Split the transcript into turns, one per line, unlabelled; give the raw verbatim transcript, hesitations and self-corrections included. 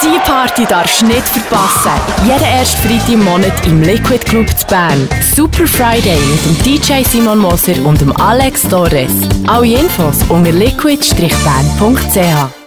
Diese Party darfst du nicht verpassen. Jeden ersten Freitag im Monat im Liquid Club zu Bern. Super Friday mit dem D J Simon Moser und dem Alex Torres. Alle Infos unter liquid bern punkt c h.